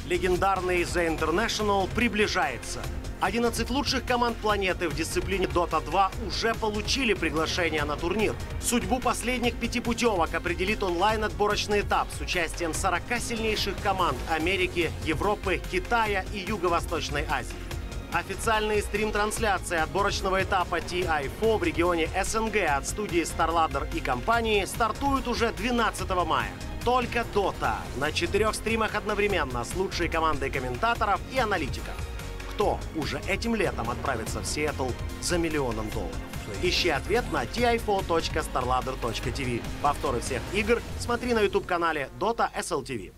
Легендарный The International приближается. 11 лучших команд планеты в дисциплине Dota 2 уже получили приглашение на турнир. Судьбу последних 5 путевок определит онлайн-отборочный этап с участием 40 сильнейших команд Америки, Европы, Китая и Юго-Восточной Азии. Официальные стрим-трансляции отборочного этапа TI4 в регионе СНГ от студии StarLadder и компании стартуют уже 12 мая. Только Dota на 4 стримах одновременно с лучшей командой комментаторов и аналитиков. Кто уже этим летом отправится в Сиэтл за $1 миллион? Ищи ответ на ti4.starladder.tv. Повторы всех игр смотри на YouTube-канале Dota SLTV.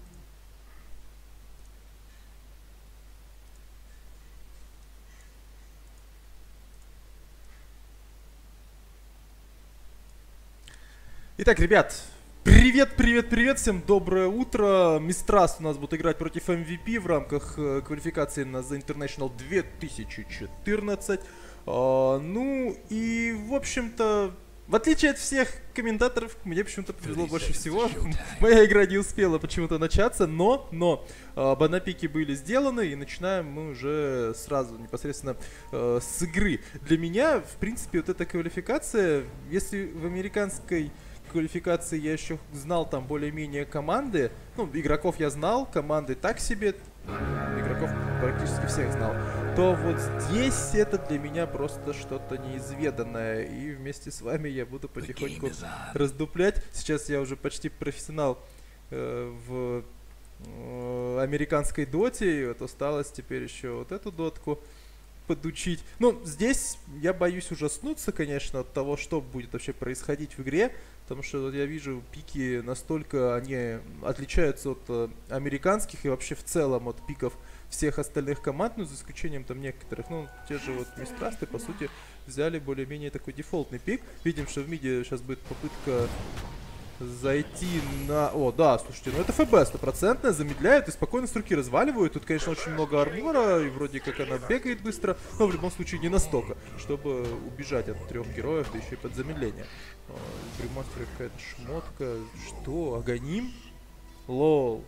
Итак, ребят, привет, всем доброе утро. Мистрас у нас будет играть против MVP в рамках квалификации на The International 2014. Ну и, в общем-то, в отличие от всех комментаторов, мне почему-то повезло больше всего. Моя игра не успела почему-то начаться, но банапики были сделаны, и начинаем мы уже сразу, непосредственно с игры. Для меня, в принципе, вот эта квалификация, если в американской квалификации я еще знал там более-менее команды, ну, игроков я знал, команды так себе, игроков практически всех знал, то вот здесь это для меня просто что-то неизведанное, и вместе с вами я буду потихоньку раздуплять. Сейчас я уже почти профессионал в американской доте, и вот осталось теперь еще вот эту дотку подучить. Ну, здесь я боюсь ужаснуться, конечно, от того, что будет вообще происходить в игре, потому что вот я вижу, пики настолько, они отличаются от американских и вообще в целом от пиков всех остальных команд, ну, за исключением там некоторых. Ну, те же вот Мистрасты, по сути, взяли более-менее такой дефолтный пик. Видим, что в миде сейчас будет попытка зайти на... О, да, слушайте, ну это ФБ 100%, замедляет и спокойно с руки разваливают. Тут, конечно, очень много армора, и вроде как она бегает быстро, но в любом случае не настолько, чтобы убежать от 3 героев, да еще и под замедление. В Брюмастере какая-то шмотка. Что? Аганим? Лол.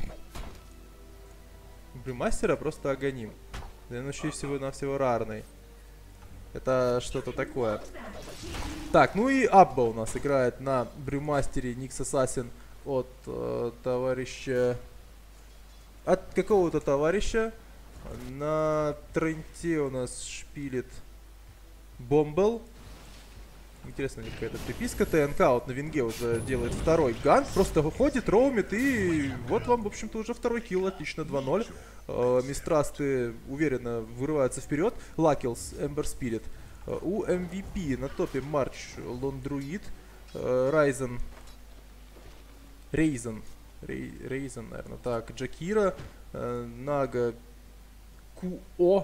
Брюмастера просто аганим. Да, ну еще и всего-навсего рарный. Это что-то такое. Так, ну и Абба у нас играет на Брюмастере Никс Ассасин от товарища... От какого-то товарища. На Тренте у нас шпилит Бомбл. Интересно, какая-то приписка. ТНК вот на винге уже делает второй ган. Просто выходит, роумит, и вот вам, в общем-то, уже второй килл. Отлично, 2-0. Мистрасты уверенно вырываются вперед. Лакилс, Эмбер Спирит. У MVP на топе Марч, Лондруид, Рейзен, наверное, так, Джакира, Нага, Куо,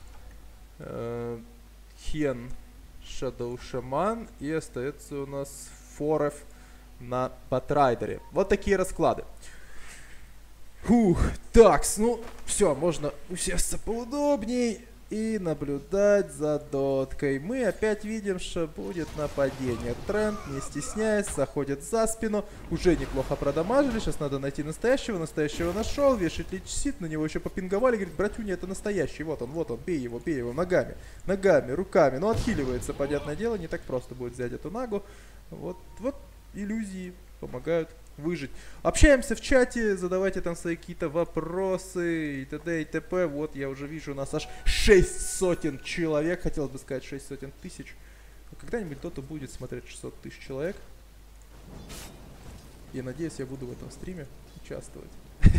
Хен, Shadow Shaman, и остается у нас Форев на Патрайдере. Вот такие расклады. Фух, такс, ну все, можно усесться поудобней и наблюдать за доткой. Мы опять видим, что будет нападение. Тренд, не стесняясь, заходит за спину. Уже неплохо продамажили. Сейчас надо найти настоящего. Настоящего нашел. Вешает личсит. На него еще попинговали. Говорит, братюня, это настоящий. Вот он. Бей его ногами. Ногами, руками. Ну, отхиливается, понятное дело. Не так просто будет взять эту нагу. Вот иллюзии помогают выжить. Общаемся в чате, задавайте там свои какие-то вопросы и т.д. и т.п. Вот я уже вижу, у нас аж 600 человек, хотелось бы сказать 600 тысяч. Когда-нибудь кто-то будет смотреть 600 тысяч человек. И надеюсь, я буду в этом стриме участвовать.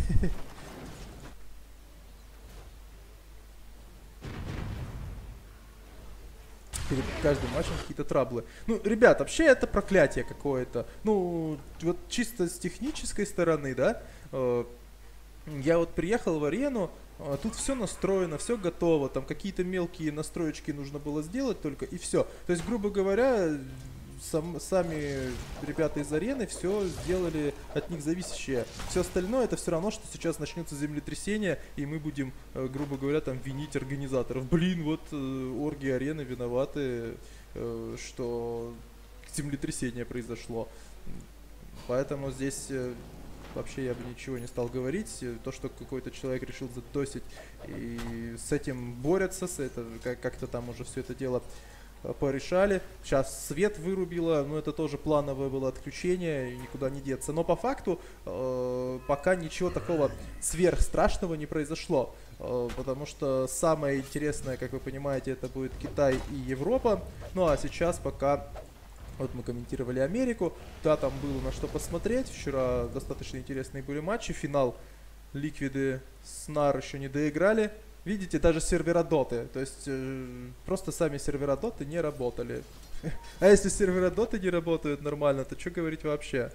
Перед каждым матчем какие-то траблы. Ну, ребят, вообще это проклятие какое-то. Ну, вот чисто с технической стороны, да, я вот приехал в арену, тут все настроено, все готово, там какие-то мелкие настроечки нужно было сделать только, и все. То есть, грубо говоря, сами ребята из арены все сделали от них зависящее. Все остальное это все равно, что сейчас начнется землетрясение, и мы будем, грубо говоря, там винить организаторов. Блин, вот орги арены виноваты, что землетрясение произошло. Поэтому здесь вообще я бы ничего не стал говорить. То, что какой-то человек решил задосить и с этим борются, как-то там уже все это дело порешали. Сейчас свет вырубило, но это тоже плановое было отключение, и никуда не деться. Но по факту пока ничего такого сверхстрашного не произошло. Потому что самое интересное, как вы понимаете, это будет Китай и Европа. Ну а сейчас пока... Вот мы комментировали Америку. Да, там было на что посмотреть. Вчера достаточно интересные были матчи. Финал Ликвиды с NAR еще не доиграли. Видите, даже сервера доты. То есть просто сами сервера доты не работали. А если сервера доты не работают нормально, то что говорить вообще?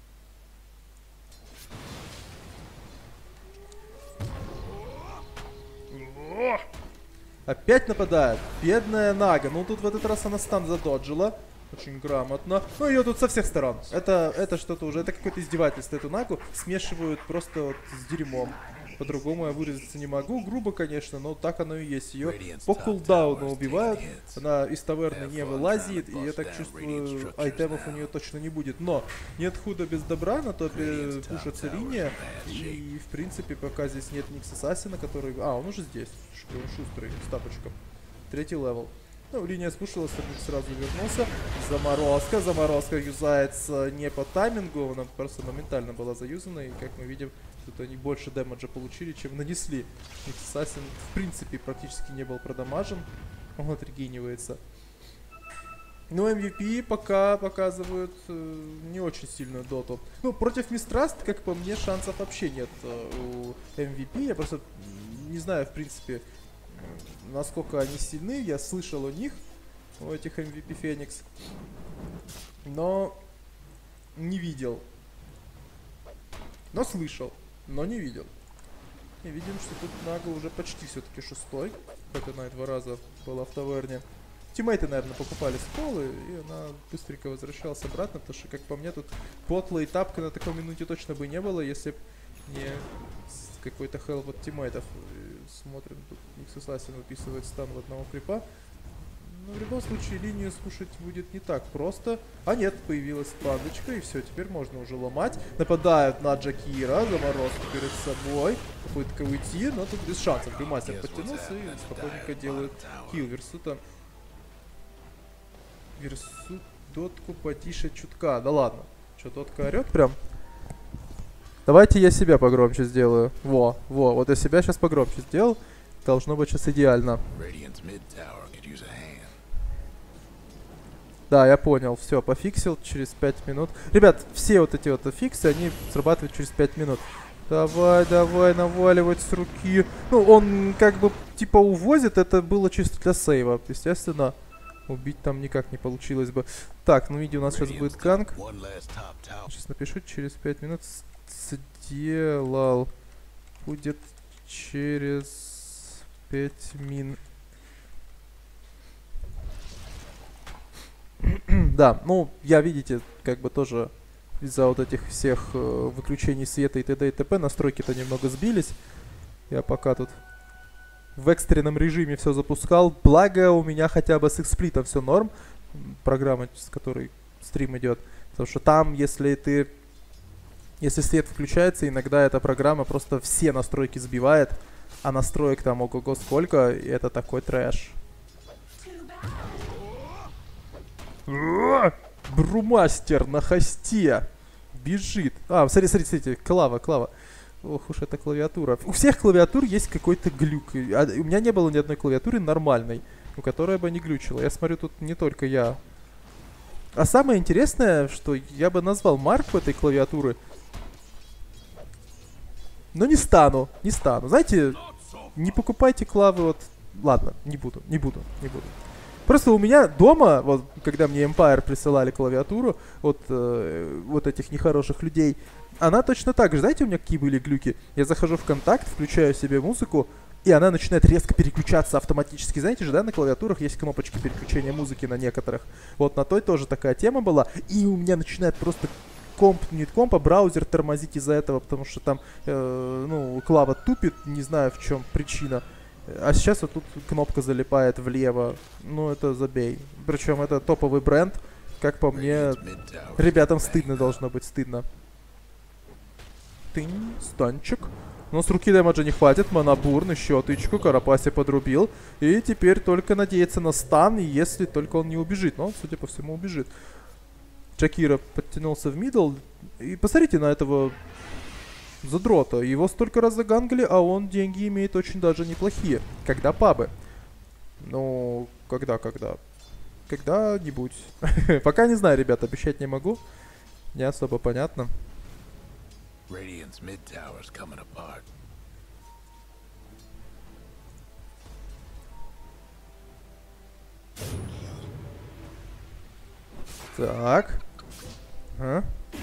Опять нападает. Бедная Нага. Ну тут в этот раз она стан задоджила. Очень грамотно. Ну ее тут со всех сторон. Это что-то уже, это какое-то издевательство. Эту Нагу смешивают просто вот с дерьмом. По-другому я выразиться не могу. Грубо, конечно, но так оно и есть. Ее по кулдауну убивают. Она из таверны не вылазит. И я так чувствую, айтемов у нее точно не будет. Но нет худа без добра. На топе пушится линия. И, в принципе, пока здесь нет Никс Ассасина, который... А, он уже здесь. Он шустрый, с тапочком. 3-й левел. Ну, линия спушилась, сразу вернулся. Заморозка юзается не по таймингу, она просто моментально была заюзана. И, как мы видим, тут они больше дэмэджа получили, чем нанесли. Ассасин, в принципе, практически не был продамажен. Он отрегенивается. Но MVP пока показывают не очень сильную доту. Ну, против Мистраст, как по мне, шансов вообще нет у MVP. Я просто не знаю, в принципе, насколько они сильны. Я слышал у них, у этих MVP Феникс, но не видел. Но слышал, но не видел. И видим, что тут Нага уже почти все-таки 6-й. Хоть она и 2 раза была в таверне. Тиммейты, наверное, покупали сколы, и она быстренько возвращалась обратно, потому что, как по мне, тут потла и тапка на такой минуте точно бы не было, если бы не какой-то хелп от тиммейтов. Смотрим, тут Никс Ассасин выписывает стан в одного крипа. Но в любом случае линию спушить будет не так просто. А нет, появилась пандочка, и все, теперь можно уже ломать. Нападают на Джакира, заморозку перед собой. Попытка уйти, но тут без шансов. Гримастер подтянулся и спокойненько делает килл Версута. Версут дотку потише чутка. Да ладно. Что, дотка орет прям? Давайте я себя погромче сделаю. Во, вот я себя сейчас погромче сделал. Должно быть сейчас идеально. Да, я понял. Все, пофиксил через 5 минут. Ребят, все вот эти вот фиксы, они срабатывают через 5 минут. Давай, наваливать с руки. Ну, он как бы типа увозит. Это было чисто для сейва. Естественно, убить там никак не получилось бы. Так, ну видите, у нас сейчас будет ганг. Сейчас напишу, через 5 минут сделал. Будет через 5 минут. Да, ну, я, видите, как бы тоже из-за вот этих всех выключений света и т.д. и т.п. настройки-то немного сбились. Я пока тут в экстренном режиме все запускал. Благо у меня хотя бы с XSplit все норм. Программа, с которой стрим идет. Потому что там, если свет включается, иногда эта программа просто все настройки сбивает. А настроек там ого-го сколько, и это такой трэш. Брумастер на хосте бежит. А, смотрите, клава. Ох уж эта клавиатура. У всех клавиатур есть какой-то глюк. У меня не было ни одной клавиатуры нормальной, у которой бы не глючила. Я смотрю, тут не только я. А самое интересное, что я бы назвал марку этой клавиатуры, но не стану. Знаете, не покупайте клавы вот... Ладно, не буду. Просто у меня дома, вот когда мне Empire присылали клавиатуру от вот этих нехороших людей, она точно так же. Знаете, у меня какие были глюки? Я захожу в контакт, включаю себе музыку, и она начинает резко переключаться автоматически. Знаете же, да, на клавиатурах есть кнопочки переключения музыки на некоторых. Вот на той тоже такая тема была. И у меня начинает просто браузер тормозить из-за этого, потому что там, клава тупит, не знаю в чем причина. А сейчас вот тут кнопка залипает влево. Ну, это забей. Причем это топовый бренд. Как по мне, ребятам стыдно должно быть, стыдно. Тынь, станчик. Но с руки дэмэджа не хватит. Монобурн, еще тычку. Карапаси подрубил. И теперь только надеяться на стан, если только он не убежит. Но он, судя по всему, убежит. Джакира подтянулся в мидл. И посмотрите на этого задрота. Его столько раз загангали, а он деньги имеет очень даже неплохие. Когда пабы? Ну, когда-нибудь. Пока не знаю, ребят, обещать не могу. Не особо понятно. Так. А?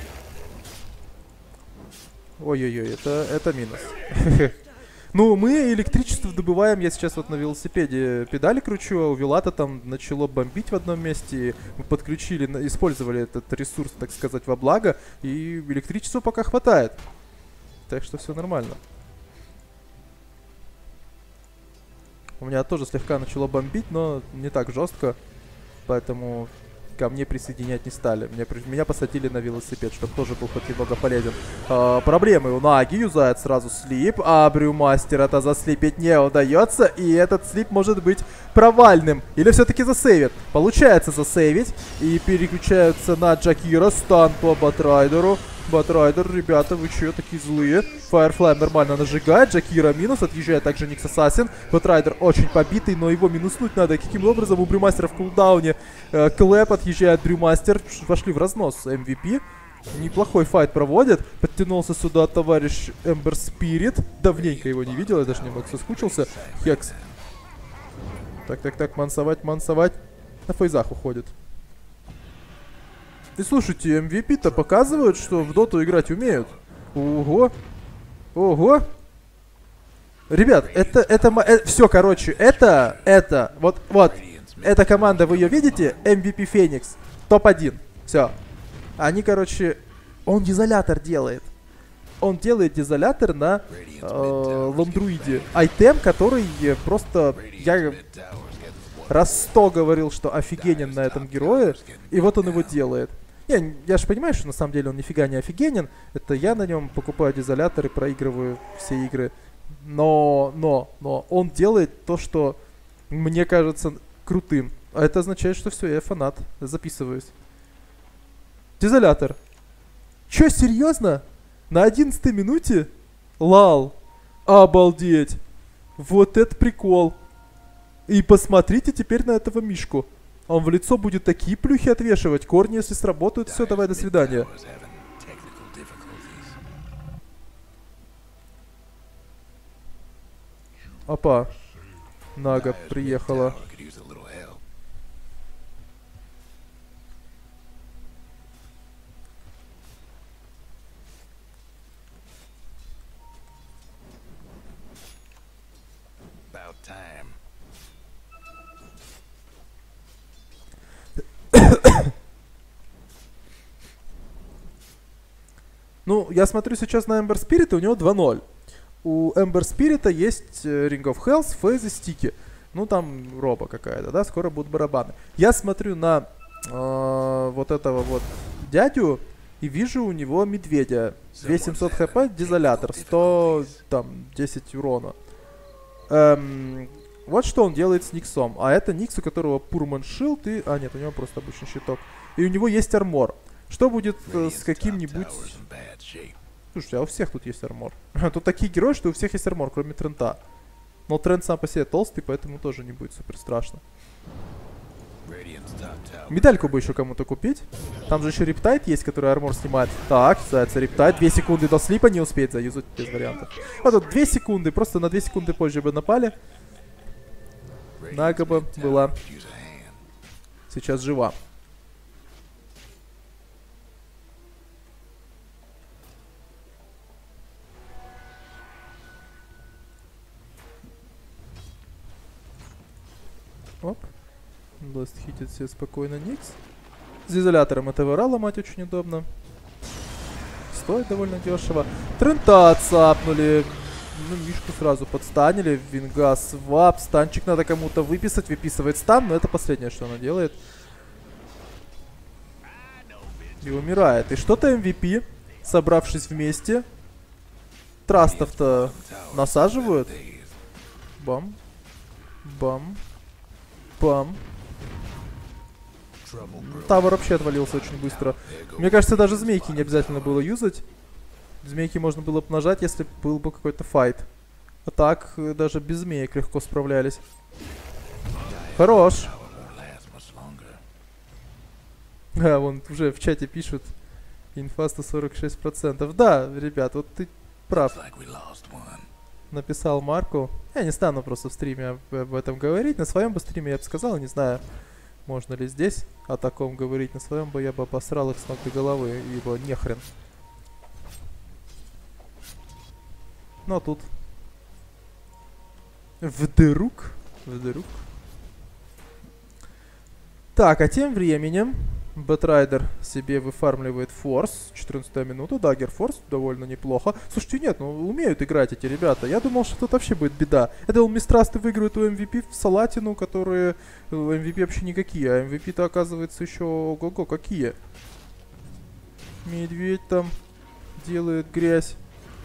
Ой-ой-ой, это минус. Ну, мы электричество добываем, я сейчас вот на велосипеде педали кручу, а у Вилата там начало бомбить в одном месте. Мы подключили, использовали этот ресурс, так сказать, во благо, и электричества пока хватает. Так что все нормально. У меня тоже слегка начало бомбить, но не так жестко, поэтому ко мне присоединять не стали. Меня посадили на велосипед, чтобы тоже был хоть немного полезен. Проблемы у Наги, юзает сразу слип, а Брюмастер это заслипить не удается, и этот слип может быть провальным. Или все-таки засейвит. Получается засейвить, и переключаются на Джакира, стан по Батрайдеру. Батрайдер, ребята, вы че, такие злые? Firefly нормально нажигает, Джакира минус, отъезжает также Никс Ассасин. Батрайдер очень побитый, но его минуснуть надо. Каким образом? У Брюмастера в кулдауне Клэп, отъезжает Брюмастер. Пошли в разнос MVP. Неплохой файт проводит. Подтянулся сюда товарищ Эмбер Спирит. Давненько его не видел, я даже немного соскучился. Хекс. Так, мансовать. На фейзах уходит. И слушайте, MVP-то показывают, что в доту играть умеют. Ого. Ребят, все, короче, вот, эта команда, вы ее видите? MVP Феникс. Топ-1. Все. Они, короче, он дизолятор делает. Он делает дизолятор на Ломдруиде. Айтем, который просто... Я раз 100 говорил, что офигенен на этом герое, и вот он его делает. Я же понимаю, что на самом деле он нифига не офигенен. Это я на нем покупаю дизолятор и проигрываю все игры. Но он делает то, что мне кажется крутым. А это означает, что все, я фанат. Записываюсь. Дизолятор. Че, серьезно? На 11-й минуте? Лал. Обалдеть. Вот это прикол. И посмотрите теперь на этого Мишку. Он в лицо будет такие плюхи отвешивать. Корни, если сработают, все, давай, до свидания. Опа. Нага приехала. Ну, я смотрю сейчас на Эмбер Спирита, у него 2-0. У Эмбер Спирита есть Ring of Health, фейзы, стики. Ну, там роба какая-то, да, скоро будут барабаны. Я смотрю на вот этого вот дядю и вижу у него медведя. 2700 хп, дизолятор, 110 урона. Вот что он делает с Никсом. А это Никс, у которого Пурман Шилд и... А, нет, у него просто обычный щиток. И у него есть армор. Что будет с каким-нибудь... Слушайте, а у всех тут есть армор. Тут такие герои, что у всех есть армор, кроме Трента. Но Трент сам по себе толстый, поэтому тоже не будет супер страшно. Медальку бы еще кому-то купить. Там же еще Рептайд есть, который армор снимает. Так, кстати, Рептайд. 2 секунды до слипа не успеет заюзать без вариантов. А тут 2 секунды, просто на 2 секунды позже бы напали. Нага бы была сейчас жива. Оп. Ласт хитит все спокойно Никс. С изолятором этого Ра ломать очень удобно. Стоит довольно дешево. Трента цапнули. Ну, Мишку сразу подстанили. Винга свап. Станчик надо кому-то выписать. Выписывает стан, но это последнее, что она делает. И умирает. И что-то MVP, собравшись вместе, Мистрастов-то насаживают. Бам. Бам. Бам. Тавр вообще отвалился очень быстро. Мне кажется, даже змейки не обязательно было юзать. Змейки можно было бы нажать, если был бы какой-то файт. А так, даже без змеек легко справлялись. Хорош. А, вон уже в чате пишут. Инфа 146%. Да, ребят, вот ты прав. Написал Марку. Я не стану просто в стриме об этом говорить. На своем бы стриме я бы сказал, не знаю, можно ли здесь о таком говорить. На своем бы я бы обосрал их с ног до головы, ибо нехрен. Но тут вдруг. Так, а тем временем Бэтрайдер себе выфармливает форс. 14 минута, даггер форс, довольно неплохо. Слушайте, нет, ну умеют играть эти ребята. Я думал, что тут вообще будет беда. Я думал, Мистрасты выиграют у MVP в Салатину, которые MVP вообще никакие. А MVP-то оказывается еще ого-го какие. Медведь там делает грязь.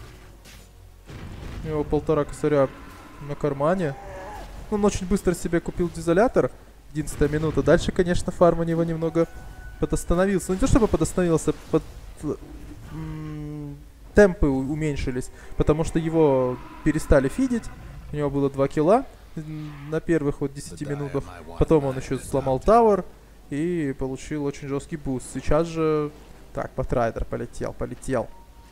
У него 1,5 косаря на кармане. Он очень быстро себе купил дизолятор. 11 минута. Дальше, конечно, фарм у него немного подостановился. Ну, не то чтобы подостановился, темпы уменьшились, потому что его перестали фидить. У него было 2 килла на первых вот 10 минутах. Потом он еще сломал тауэр и получил очень жесткий буст. Сейчас же... Так, Бэтрайдер полетел.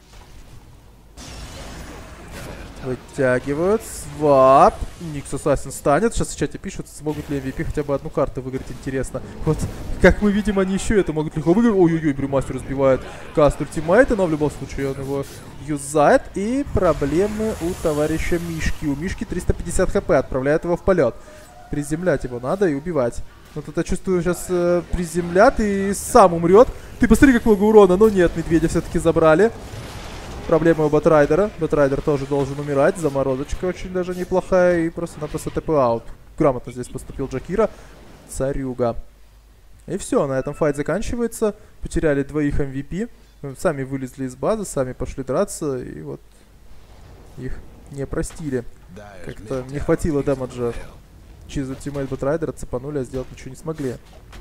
Вытягивают. Свап. Никс Ассасин станет. Сейчас в чате пишут, смогут ли MVP хотя бы одну карту выиграть, интересно. Вот, как мы видим, они еще это могут легко выиграть. Ой-ой-ой, Брюмастер разбивает каст ультимейта, но в любом случае он его юзает. И проблемы у товарища Мишки. У Мишки 350 хп, отправляет его в полет. Приземлять его надо и убивать. Но тут я чувствую, сейчас приземлят и сам умрет. Ты посмотри, как много урона. Но нет, медведя все-таки забрали. Проблема у Бэтрайдера. Бэтрайдер тоже должен умирать. Заморозочка очень даже неплохая. И просто-напросто ТП-аут. Грамотно здесь поступил Джакира. Царюга. И все, на этом файт заканчивается. Потеряли 2 MVP. Сами вылезли из базы, сами пошли драться. И вот их не простили. Как-то не хватило дэмэджа. Через ультимейт Бэтрайдера цепанули, а сделать ничего не смогли.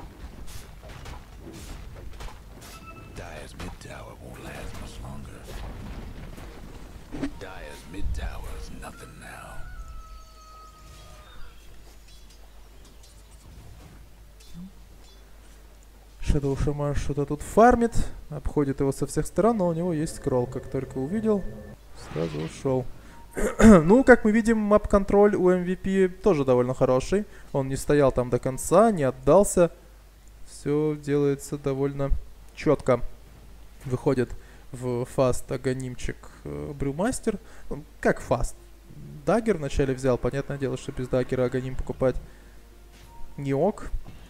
Shadow Shaman что-то тут фармит, обходит его со всех сторон, но у него есть скролл. Как только увидел, сразу ушел. Ну, как мы видим, мап-контроль у MVP тоже довольно хороший. Он не стоял там до конца, не отдался. Все делается довольно четко. Выходит в фаст аганимчик Брюмастер. Как фаст? Даггер вначале взял. Понятное дело, что без даггера аганим покупать не ок.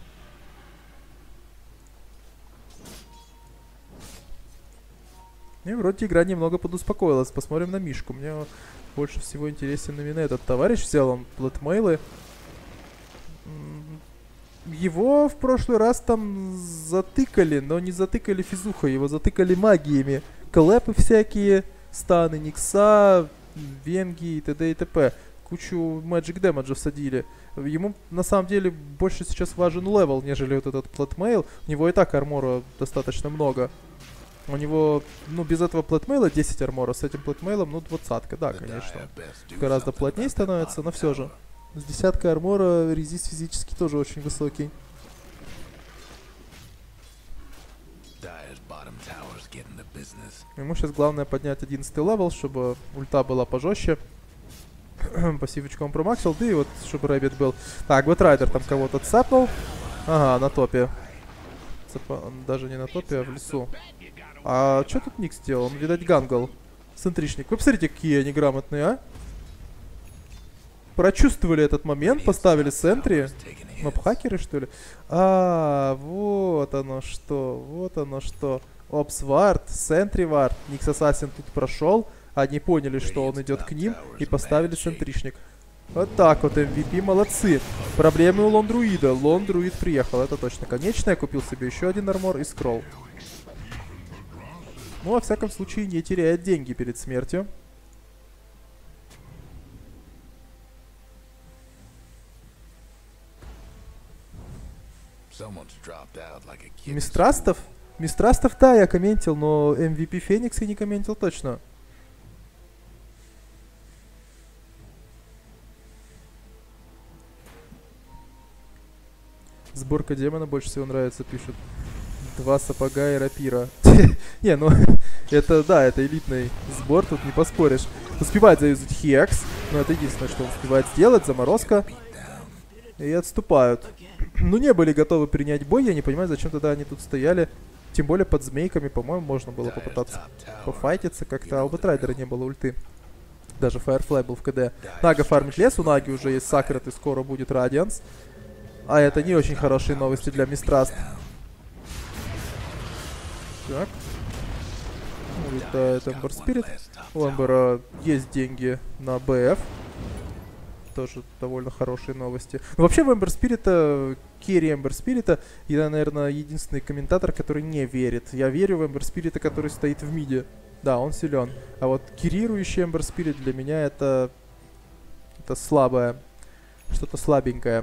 И вроде игра немного подуспокоилась. Посмотрим на Мишку. Мне больше всего интересен именно этот товарищ. Взял он плэтмейлы. Его в прошлый раз там затыкали, но не затыкали физухой. Его затыкали магиями. Клэпы всякие, станы Никса, Венги и т.д. и т.п. Кучу Magic Damage всадили. Ему на самом деле больше сейчас важен левел, нежели вот этот плэтмейл. У него и так армора достаточно много. У него, ну, без этого плэтмейла 10 армора, с этим плэтмейлом, ну, 20-ка, да, конечно. Гораздо плотнее становится, но все же. С 10 армора резист физически тоже очень высокий. Ему сейчас главное поднять 11 левел, чтобы ульта была пожестче. Пассивочку он промаксил, да и вот, чтобы Рэббит был. Так, Бэтрайдер там кого-то цапнул. Ага, на топе. Даже не на топе, а в лесу. А что тут Ник сделал? Он, видать, гангл. Центричник. Вы посмотрите, какие они грамотные, а? Прочувствовали этот момент, поставили сентри. Моб-хакеры, что ли? А, вот оно что. Вот оно что. Опс-вард, сентри-вард. Никс Ассасин тут прошел. Они поняли, что он идет к ним, и поставили центричник. Вот так вот, MVP молодцы. Проблемы у Лондруида. Лондруид приехал, это точно. Конечно, я купил себе еще один армор и скролл. Ну, во всяком случае, не теряет деньги перед смертью. Мистрастов? Мистрастов, да, я комментил, но MVP Феникс я не комментил точно. Сборка демона больше всего нравится, пишут. 2 сапога и рапира. Не, ну, это, да, это элитный сбор, тут не поспоришь. Успевает заюзать Хекс, но это единственное, что он успевает сделать. Заморозка. И отступают. Ну, не были готовы принять бой, я не понимаю, зачем тогда они тут стояли. Тем более под змейками, по-моему, можно было попытаться пофайтиться как-то. А у Бэтрайдера не было ульты. Даже Firefly был в КД. Нага фармит лес, у Наги уже есть Сакрет и скоро будет Радианс. А это не очень хорошие новости для Мистраст. Так. Улетает Эмбер Спирит. У Эмбера есть деньги на БФ. Тоже довольно хорошие новости. Но вообще в Эмбер Спирита, керри Эмбер Спирита, я, наверное, единственный комментатор, который не верит. Я верю в Эмбер Спирита, который стоит в миде. Да, он силен. А вот керрирующий Эмбер Спирит для меня это слабое. Что-то слабенькое.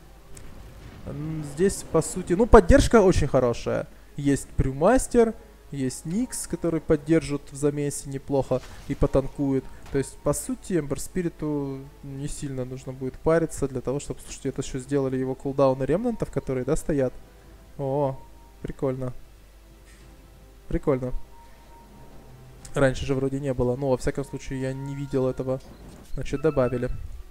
Здесь, по сути, ну, поддержка очень хорошая. Есть Брюмастер, есть Никс, который поддержит в замесе неплохо и потанкует. То есть, по сути, Эмбер Спириту не сильно нужно будет париться для того, чтобы, слушайте, это еще сделали его кулдауны ремнантов, которые, да, стоят. О, прикольно. Прикольно. Раньше же вроде не было, но, во всяком случае, я не видел этого. Значит, добавили.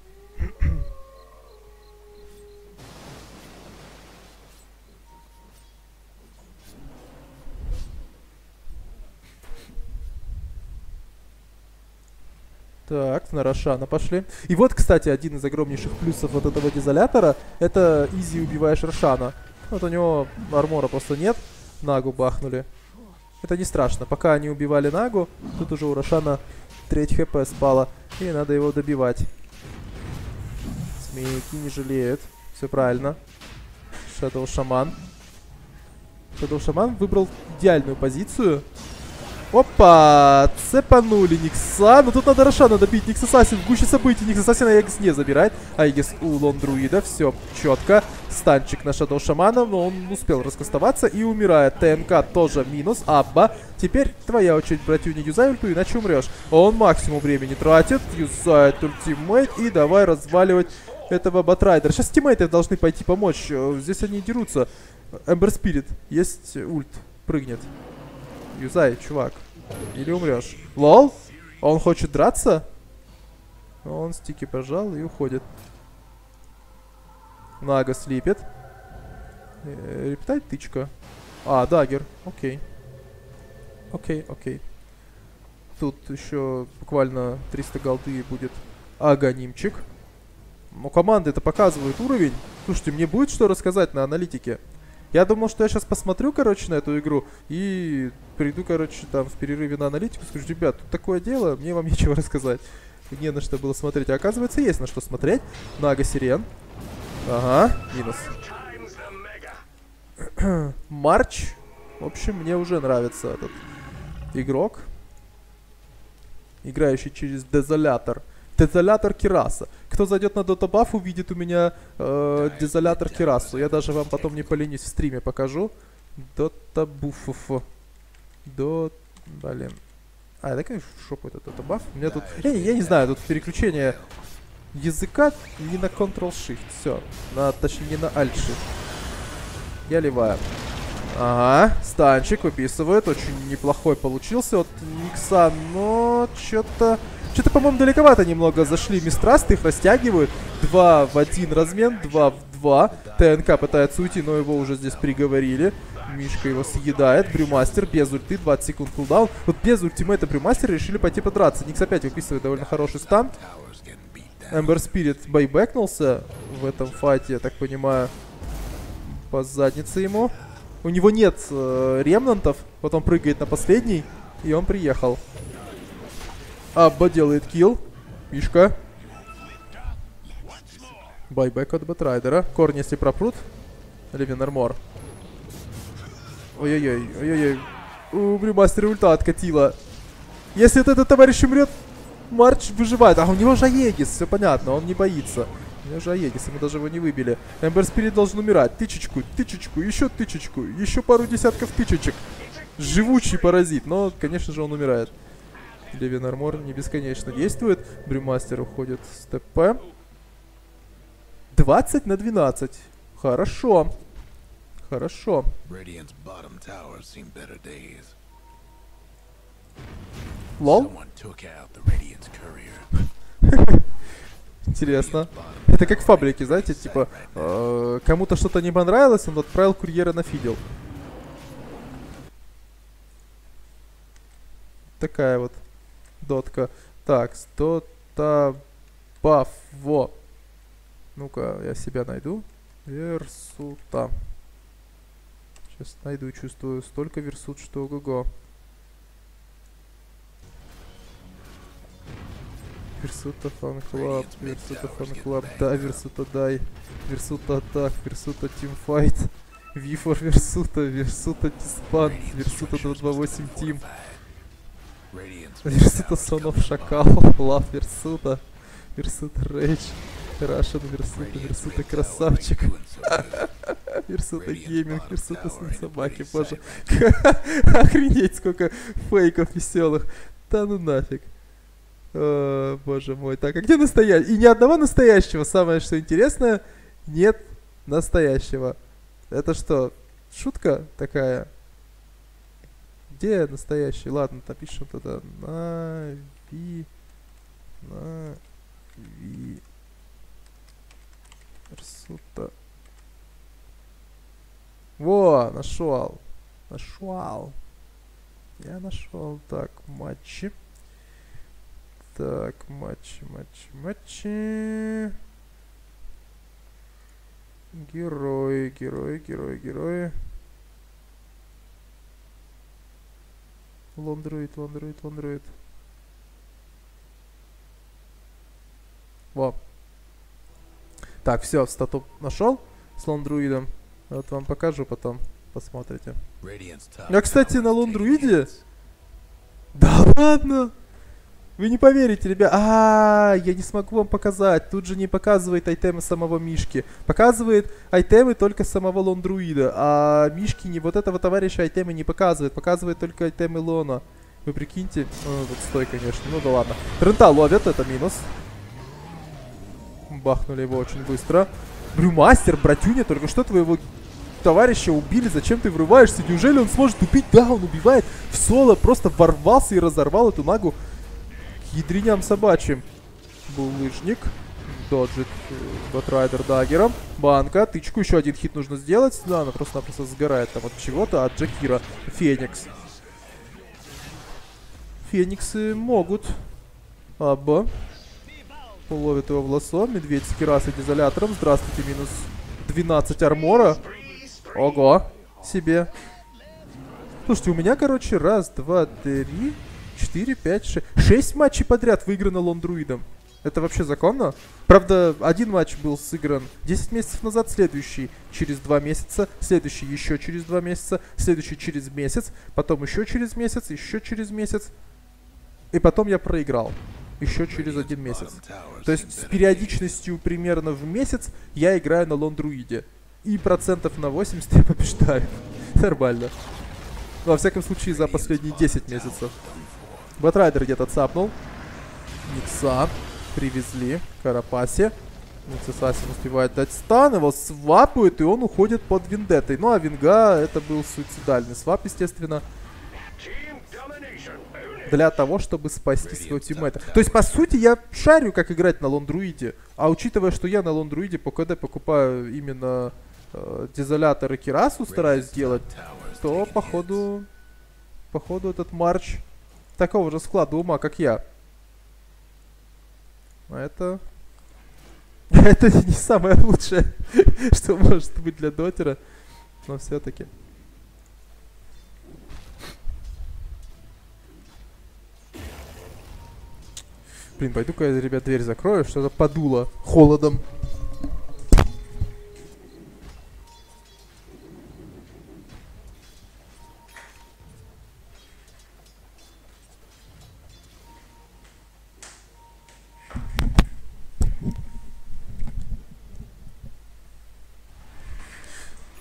Так, на Рошана пошли. И вот, кстати, один из огромнейших плюсов вот этого дезолятора, это изи убиваешь Рошана. Вот у него армора просто нет, Нагу бахнули. Это не страшно, пока они убивали Нагу, тут уже у Рошана треть хп спала, и надо его добивать. Змейки не жалеют, все правильно. Shadow Shaman. Shadow Shaman выбрал идеальную позицию. Опа! Цепанули Никса. Но тут надо Рошана добить. Никс Ассасин в гуще событий. Никс Ассасин Аегис не забирает. Аегис у Лон Друида. Все четко. Станчик на Shadow Шамана. Но он успел раскастоваться и умирает. ТНК тоже минус. Абба. Теперь твоя очередь, братюня. Юзай ульту, иначе умрешь. Он максимум времени тратит. Юзает ультимейт. И давай разваливать этого Бэтрайдера. Сейчас тиммейты должны пойти помочь. Здесь они дерутся. Эмбер Спирит. Есть ульт. Прыгнет. Юзай, чувак. Или умрешь. Лол? Он хочет драться? Он стики пожал и уходит. Нага слипит. Рептайт тычка. А, дагер. Окей. Окей. Тут еще буквально 300 голды будет аганимчик. Но команды это показывают уровень. Слушайте, мне будет что рассказать на аналитике. Я думал, что я сейчас посмотрю, короче, на эту игру и приду, короче, там в перерыве на аналитику, скажу, ребят, тут такое дело, мне вам нечего рассказать. Не на что было смотреть. А оказывается, есть на что смотреть. Нага Сирен. Ага, минус. Марч. В общем, мне уже нравится этот игрок. Играющий через Дезолятор. Дезолятор Кираса. Кто зайдет на дота-баф, увидит у меня Дезолятор Кирасу. Я даже вам потом не поленюсь в стриме покажу. Дота-буфуфу. Блин. А, я такая в шопу этот дота-баф. У меня тут... Я не знаю, тут переключение языка не на Ctrl-Shift. Все. Точнее, не на Alt-Shift. Я ливаю. Ага, станчик выписывает. Очень неплохой получился от Никса, но что-то, по-моему, далековато немного зашли Мистрасты, их растягивают. 2 в 1 размен, 2 в 2. ТНК пытается уйти, но его уже здесь приговорили. Мишка его съедает. Брюмастер без ульты, 20 секунд кулдаун. Вот без ультимейта Брюмастера решили пойти подраться. Никс опять выписывает довольно хороший стан. Эмбер Спирит байбэкнулся в этом файте, я так понимаю. По заднице ему. У него нет ремнантов. Вот он прыгает на последний. И он приехал. Абба делает килл. Мишка. Байбэк от Бэтрайдера. Корни, если пропрут. Ливен армор. Ой-ой-ой. У Брюмастера ульта откатила. Если этот товарищ умрет, Марч выживает. А у него же Аегис, все понятно, он не боится. У меня же Аегис, мы даже его не выбили. Эмбер Спирит должен умирать. Тычечку, тычечку, еще пару десятков тычечек. Живучий паразит, но, конечно же, он умирает. Левин Армор не бесконечно действует. Брюмастер уходит с ТП. 20 на 12. Хорошо. Хорошо. Лол? Интересно. Это как в фабрике, знаете, типа, кому-то что-то не понравилось, он отправил курьера на фидел. Такая вот дотка. Так, дота баф. Во. Ну-ка, я себя найду. Версута. Сейчас найду, чувствую. Столько версут, что ого-го. Версута фан клаб. Версута фан клаб. Да, Версута дай. Версута атак. Версута тимфайт. Вифор Версута. Версута диспан. Версута 228 тим. Версута Сонов Шакал. Лав Версута. Версута Рейдж. Рашен Версута. Версута Красавчик. Версута Гейминг. Версута Сын Собаки. Боже. Охренеть, сколько фейков веселых. Да ну нафиг. О, боже мой. Так, а где настоящий? И ни одного настоящего. Самое, что интересное, нет настоящего. Это что, шутка такая? Где настоящий? Ладно, напишем тогда. Нави. Версута. Во, нашел. Нашел. Я нашел. Так, матчи. Так, матчи. Герои. Лондруид. Во. Так, все, стату нашел с лондруидом. Вот вам покажу потом. Посмотрите. Я, кстати, на лондруиде... Да ладно! Вы не поверите, ребят. Я не смогу вам показать. Тут же не показывает айтемы самого Мишки. Показывает айтемы только самого лондруида. А Мишки не вот этого товарища айтемы не показывает. Показывает только айтемы Лона. Вы прикиньте. Вот стой, конечно. Ну да ладно. Трента ловят, это минус. Бахнули его очень быстро. Брюмастер, братюня, только что твоего товарища убили. Зачем ты врываешься? Неужели он сможет убить? Да, он убивает в соло. Просто ворвался и разорвал эту нагу. Ядреням собачьим. Булыжник. Доджит Батрайдер даггером. Банка. Тычку. Еще один хит нужно сделать. Да, она просто-напросто сгорает там от чего-то. От Джакира. Феникс. Фениксы могут. Абба. Ловит его в лосо. Медведь с керасой дизолятором. Здравствуйте. Минус 12 армора. Ого. Себе. Слушайте, у меня, короче, 1, 2, 3... 4, 5, 6 матчей подряд выиграно лондруидом. Это вообще законно? Правда, один матч был сыгран 10 месяцев назад, следующий через 2 месяца, следующий еще через 2 месяца, следующий через месяц, потом еще через месяц, и потом я проиграл. Еще через 1 месяц. То есть с периодичностью примерно в месяц я играю на лондруиде. И процентов на 80 я побеждаю. Нормально. Во всяком случае, за последние 10 месяцев. Батрайдер где-то цапнул. Никса привезли. Карапаси. Никсасасин успевает дать стан. Его свапают, и он уходит под вендеттой. Ну, а Винга, это был суицидальный свап, естественно. Для того, чтобы спасти своего тиммейта. То есть, по сути, я шарю, как играть на лондруиде. А учитывая, что я на лондруиде по КД покупаю именно дизолятор и кирасу стараюсь сделать, то, походу, этот марч такого же склада ума, как я. А это... это не самое лучшее, что может быть для дотера. Но все-таки... Блин, пойду-ка я, ребят, дверь закрою, что-то подуло холодом.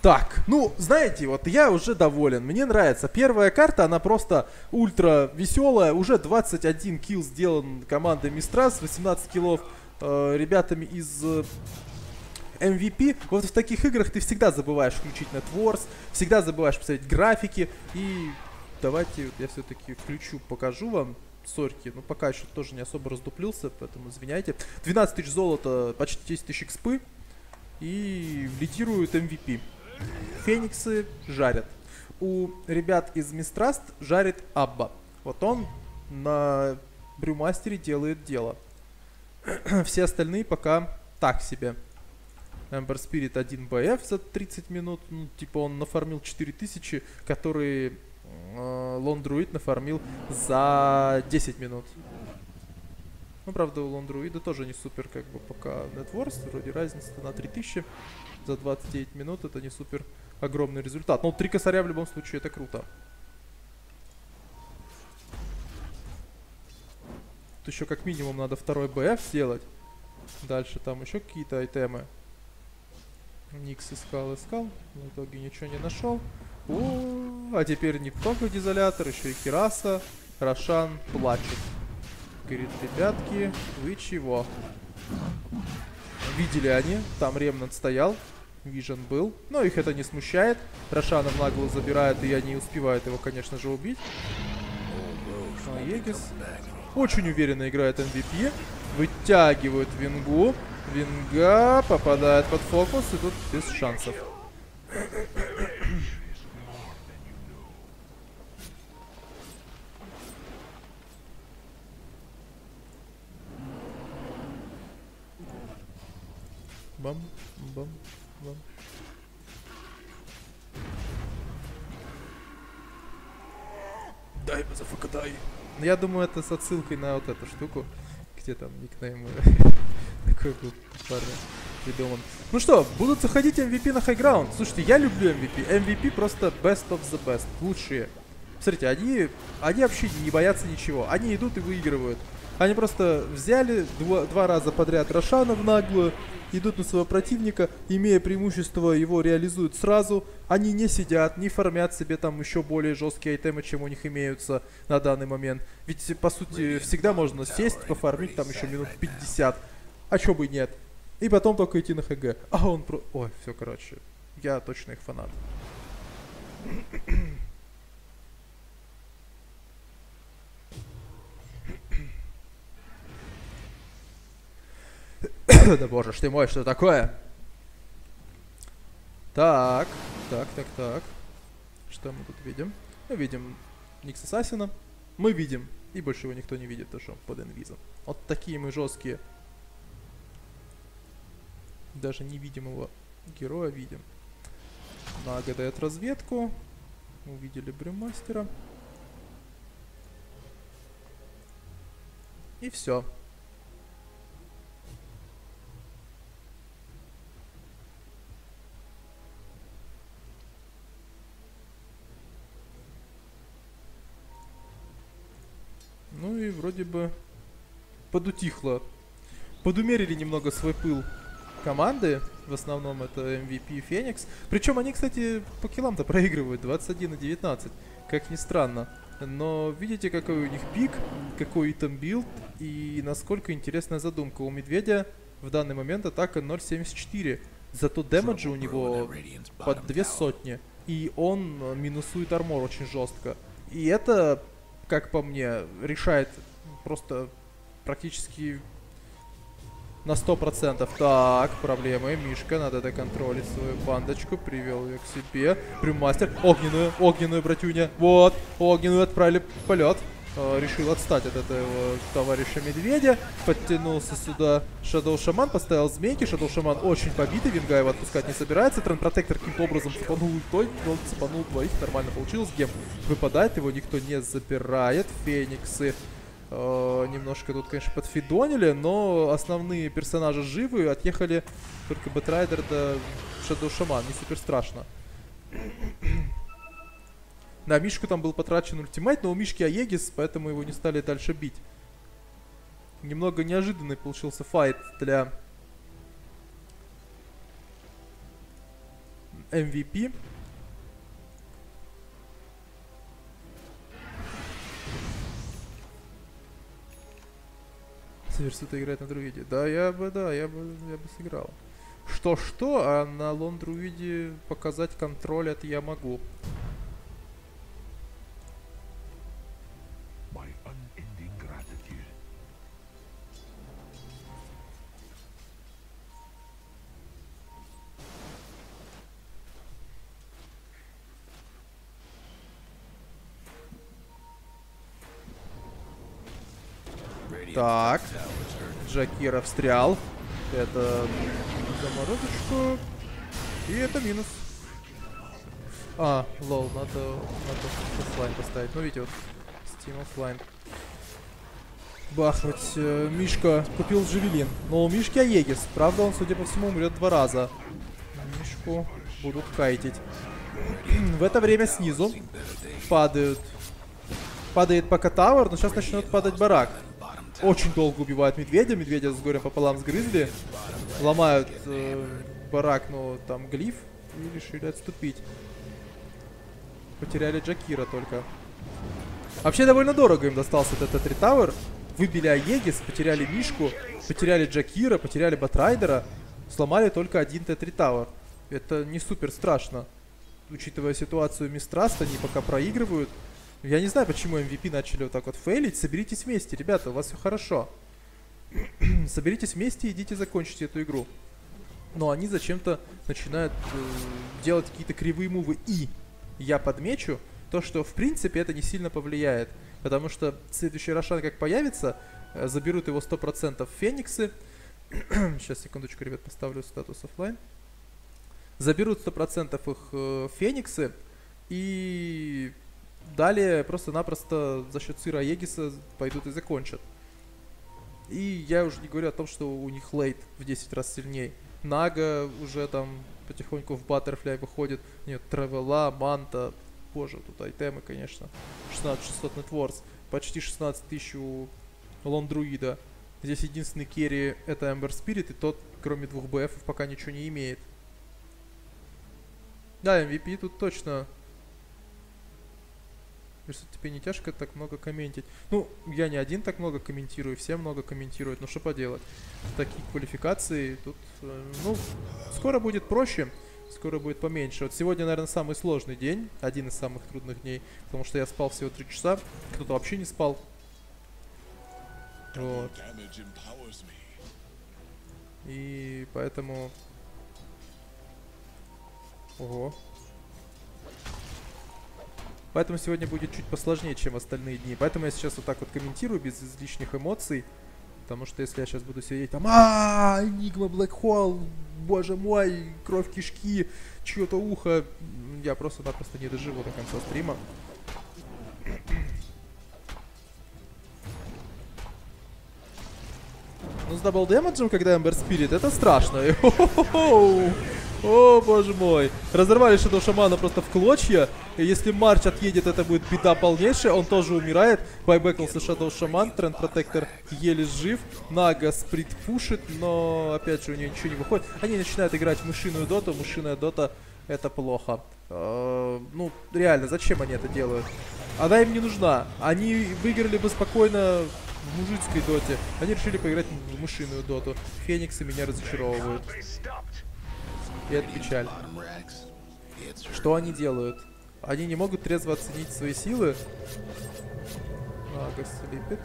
Так, ну, знаете, вот я уже доволен, мне нравится. Первая карта, она просто ультра веселая, уже 21 килл сделан командой Мистрас, 18 киллов ребятами из MVP. Вот в таких играх ты всегда забываешь включить Netwars, всегда забываешь посмотреть графики. И давайте вот я все-таки включу, покажу вам. Сорьки, но пока еще тоже не особо раздуплился, поэтому извиняйте. 12 тысяч золота, почти 10 тысяч экспы. И лидируют MVP. Фениксы жарят. У ребят из Мистраст жарит Абба. Вот он на Брюмастере делает дело. Все остальные пока так себе. Ember Spirit 1 BF за 30 минут. Ну, типа он нафармил 4000, которые Lone Druid нафармил за 10 минут. Ну, правда, у Lone Druid тоже не супер, как бы, пока Netwars. Вроде разница на 3000 за 29 минут. Это не супер огромный результат. Но 3 косаря в любом случае это круто. Тут еще как минимум надо второй BF сделать. Дальше там еще какие-то айтемы. Никс искал, в итоге ничего не нашел. А теперь не только дизолятор, еще и Кираса. Рошан плачет. Говорит, ребятки, вы чего? Видели они, там Ремнант стоял, Вижен был, но их это не смущает. Рошана в наглую забирает, и они успевают его, конечно же, убить. Егис очень уверенно играет MVP, вытягивают Вингу. Винга попадает под фокус, и тут без шансов. Бам, бам, бам. Дай, мазафака, дай. Я думаю, это с отсылкой на вот эту штуку. Где там никнейм такой был парня придуман. Ну что, будут заходить MVP на хайграунд. Слушайте, я люблю MVP. MVP просто best of the best. Лучшие. Смотрите, они вообще не боятся ничего. Они идут и выигрывают. Они просто взяли два раза подряд Рошана в наглую, идут на своего противника, имея преимущество, его реализуют сразу. Они не сидят, не фармят себе там еще более жесткие айтемы, чем у них имеются на данный момент. Ведь, по сути, всегда можно сесть, пофармить там еще минут 50. А чё бы и нет. И потом только идти на ХГ. А он про... Ой, все, короче. Я точно их фанат. Да боже ж ты мой, что такое? Так. Что мы тут видим? Мы видим Никс Ассасина. Мы видим. И больше его никто не видит, то что он под инвизом. Вот такие мы жесткие. Даже невидимого героя видим. Нага дает разведку. Увидели Брюмастера. И все. Ну и вроде бы подутихло. Подумерили немного свой пыл команды. В основном это MVP и Феникс. Причем они, кстати, по киллам-то проигрывают 21-19. Как ни странно. Но видите, какой у них пик, какой там билд и насколько интересная задумка. У Медведя в данный момент атака 0.74. Зато дэмэджа у него под 200. И он минусует армор очень жестко. И это, как по мне, решает просто практически на 100%. Так, проблемы. Мишка, надо доконтролить свою бандочку. Привел ее к себе. Брюмастер. Огненную, братюня. Вот, огненную отправили в полет. Решил отстать от этого товарища Медведя. Подтянулся сюда Shadow Shaman, поставил змейки. Shadow Shaman очень побитый, Винга его отпускать не собирается. Тренд Протектор каким-то образом цепанул ультой, он цепанул двоих, нормально получилось. Гем выпадает, его никто не забирает. Фениксы немножко тут, конечно, подфидонили, но основные персонажи живы. Отъехали только Бэтрайдер да Shadow Shaman, не супер страшно. На Мишку там был потрачен ультимейт, но у Мишки Аегис, поэтому его не стали дальше бить. Немного неожиданный получился файт для MVP. Версута играет на друиде. Да, я бы сыграл. Что-что, а на лон друиде показать контроль это я могу. Так, Джакира встрял. Это заморозочку. И это минус. А, лол, надо оффлайн поставить. Ну, видите, вот Steam оффлайн. Бахнуть. Мишка купил Джавелин. Но у Мишки Аегис. Правда, он, судя по всему, умрет 2 раза. Мишку будут кайтить. В это время снизу падает пока Тауэр, но сейчас начнет падать барак. Очень долго убивают медведя. Медведя с горем пополам сгрызли. Ломают барак, но там глиф. И решили отступить. Потеряли Джакира только. Вообще довольно дорого им достался этот Т3 Тауэр. Выбили Аегис, потеряли Мишку, потеряли Джакира, потеряли Батрайдера. Сломали только один Т3 Тауэр. Это не супер страшно. Учитывая ситуацию Мистраста, они пока проигрывают. Я не знаю, почему MVP начали вот так вот фейлить. Соберитесь вместе, ребята, у вас все хорошо. Соберитесь вместе и идите закончите эту игру. Но они зачем-то начинают делать какие-то кривые мувы. И я подмечу то, что в принципе это не сильно повлияет. Потому что следующий Рошан как появится, заберут его 100% Фениксы. Сейчас, секундочку, ребят, поставлю статус оффлайн. Заберут 100% их Фениксы. И далее просто-напросто за счет сыра Аегиса пойдут и закончат. И я уже не говорю о том, что у них лейт в 10 раз сильнее. Нага уже там потихоньку в Баттерфляй выходит. Нет, Тревела, Манта. Боже, тут айтемы, конечно. 16600 нетворс. Почти 16 тысяч у Лондруида. Здесь единственный керри это Эмбер Спирит. И тот, кроме 2 БФов, пока ничего не имеет. Да, MVP тут точно. Тебе не тяжко так много комментить. Ну, я не один так много комментирую, все много комментируют. Ну, что поделать. Такие квалификации тут, ну, скоро будет проще, скоро будет поменьше. Вот сегодня, наверное, самый сложный день, один из самых трудных дней, потому что я спал всего 3 часа, кто-то вообще не спал. Вот. И поэтому... Ого. Поэтому сегодня будет чуть посложнее, чем остальные дни. Поэтому я сейчас вот так вот комментирую, без излишних эмоций. Потому что если я сейчас буду сидеть там... Энигма, Блэк Холл, боже мой, кровь кишки, чье-то ухо. Я просто-напросто не доживу до конца стрима. Ну, с дабл дэмэджем, когда Эмбер Спирит, это страшно. О, боже мой. Разорвали Shadow Шамана просто в клочья. И если Марч отъедет, это будет беда полнейшая. Он тоже умирает. Байбекнулся Shadow Шаман. Тренд Протектор еле жив. Нага сприт пушит, но опять же у нее ничего не выходит. Они начинают играть в мышиную доту. Мышиная дота это плохо. Ну, реально, зачем они это делают? Она им не нужна. Они выиграли бы спокойно в мужицкой доте. Они решили поиграть в мышиную доту. Фениксы меня разочаровывают. И это печаль. Что они делают? Они не могут трезво оценить свои силы. Нага слепит.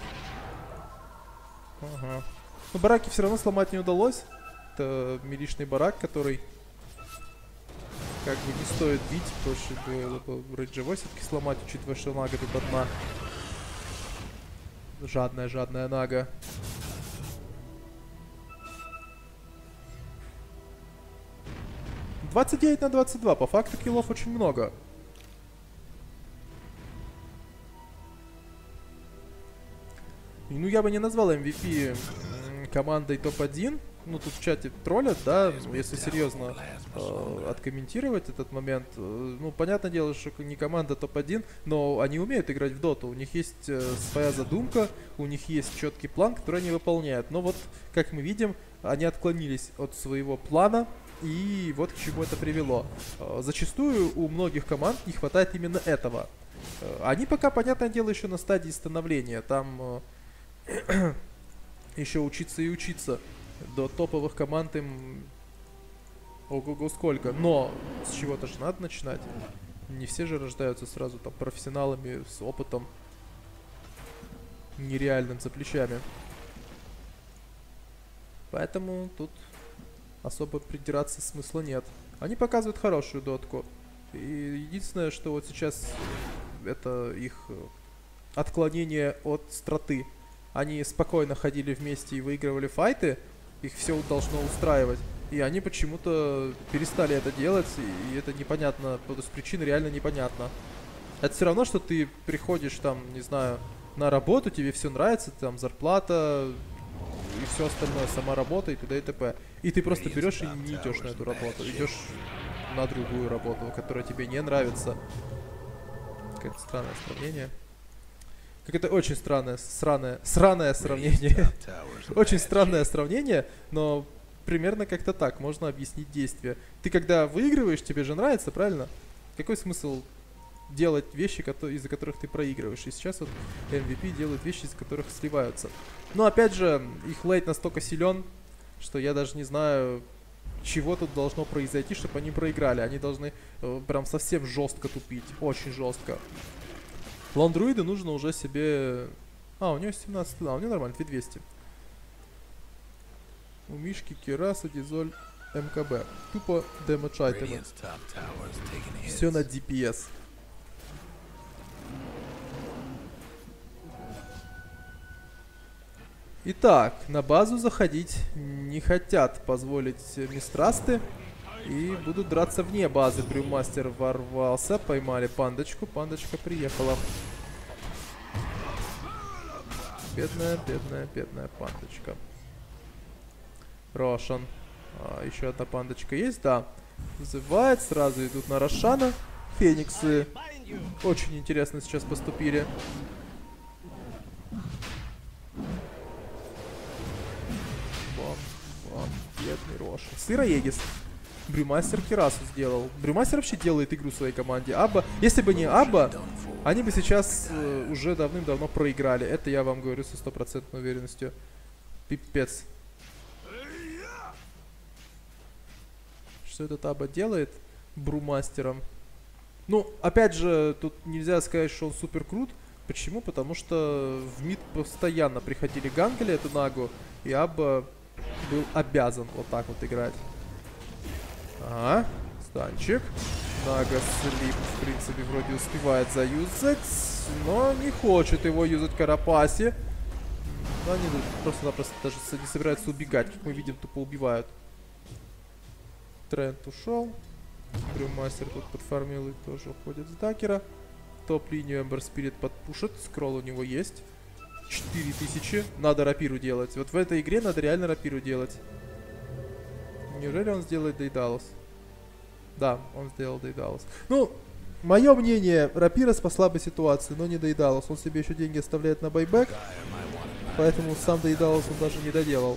Ага. Но бараки все равно сломать не удалось. Это милишный барак, который как бы не стоит бить. Проще бы рейджевой все-таки сломать, учитывая, что Нага тут одна. Жадная Нага. — 29/22. По факту киллов очень много. Ну, я бы не назвал MVP командой топ-1. Ну, тут в чате троллят, да, если серьезно откомментировать этот момент. Ну, понятное дело, что не команда топ-1, но они умеют играть в доту. У них есть своя задумка, у них есть четкий план, который они выполняют. Но вот, как мы видим, они отклонились от своего плана. И вот к чему это привело. Зачастую у многих команд не хватает именно этого. Они пока, понятное дело, еще на стадии становления. Там еще учиться и учиться. До топовых команд им ого-го сколько. Но с чего-то же надо начинать. Не все же рождаются сразу там профессионалами с опытом нереальным за плечами. Поэтому тут особо придираться смысла нет. Они показывают хорошую дотку. И единственное, что вот сейчас это их отклонение от страты. Они спокойно ходили вместе и выигрывали файты. Их все должно устраивать. И они почему-то перестали это делать. И это непонятно. То есть причина реально непонятна. Это все равно, что ты приходишь там, не знаю, на работу, тебе все нравится, там зарплата и все остальное, сама работа и т.д. и т.п. И ты просто берешь и не идешь на эту работу, идешь на другую работу, которая тебе не нравится. Какое-то странное сравнение. Какое-то очень сраное сравнение. Очень странное сравнение, но примерно как-то так можно объяснить действие. Ты когда выигрываешь, тебе же нравится, правильно? Какой смысл делать вещи, из-за которых ты проигрываешь? И сейчас вот MVP делают вещи, из-за которых сливаются. Но опять же, их лейт настолько силен, что я даже не знаю, чего тут должно произойти, чтобы они проиграли. Они должны прям совсем жестко тупить. Очень жестко. Лондруиду нужно уже себе... у него 17, да, у него нормально, 2200. У Мишки, Кираса, Дизоль, МКБ. Тупо дэмэдж айтемы. Все на DPS. Итак, на базу заходить не хотят позволить мистрасты. И будут драться вне базы. Брюмастер ворвался, поймали пандочку. Пандочка приехала. Бедная пандочка. Рошан. Еще одна пандочка есть, да. Вызывает, сразу идут на Рошана. Фениксы очень интересно сейчас поступили. Бедный Рошан. Сыроегис. Брюмастер Кирасу сделал. Брюмастер вообще делает игру своей команде. Абба, если бы не Абба, они бы сейчас уже давным-давно проиграли. Это я вам говорю со стопроцентной уверенностью. Пипец. Что этот Абба делает Брюмастером? Ну, опять же, тут нельзя сказать, что он супер крут. Почему? Потому что в мид постоянно приходили ганкали эту Нагу, и Абба был обязан вот так вот играть. Ага, станчик. Нага слип, в принципе, вроде успевает заюзать, но не хочет его юзать Карапаси. Но они просто-напросто даже не собираются убегать. Как мы видим, тупо убивают. Трент ушел. Брюмастер тут подфармил и тоже уходит с Дакера. Топ-линию Эмбер Спирит подпушит. Скролл у него есть. 4000. Надо рапиру делать. Вот в этой игре надо реально рапиру делать. Неужели он сделает Дейдалус? Да, он сделал Дейдалус. Ну, мое мнение, рапира спасла бы ситуацию, но не Дейдалус. Он себе еще деньги оставляет на байбек. Поэтому сам Дейдалус он даже не доделал.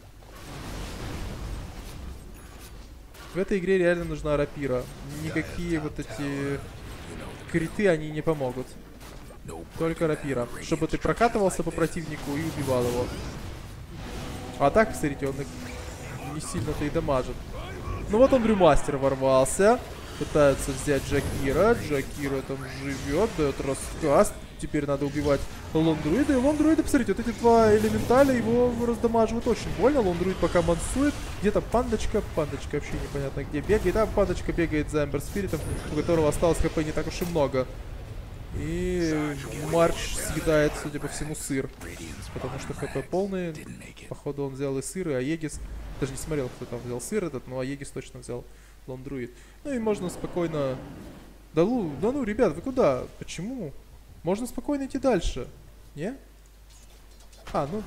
В этой игре реально нужна рапира. Никакие вот эти криты, они не помогут. Только рапира. Чтобы ты прокатывался по противнику и убивал его. А так, смотрите, он не сильно-то и дамажит. Ну вот он Брюмастер ворвался. Пытаются взять Джакира. Джакира там живет, дает рассказ. Теперь надо убивать Лондруида. И Лондруида, посмотрите, вот эти два элементаля его раздамаживают очень больно. Лондруид пока мансует. Где там пандочка? Пандочка вообще непонятно где бегает. А пандочка бегает за Эмбер Спиритом, у которого осталось хп не так уж и много. И Марч съедает, судя по всему, сыр. Потому что хп полный. Походу он взял и сыр, и Аегис. Даже не смотрел, кто там взял сыр этот, но Аегис точно взял Лондруид. Ну и можно спокойно... Да ну, ребят, вы куда? Почему? Можно спокойно идти дальше. Не? Ну.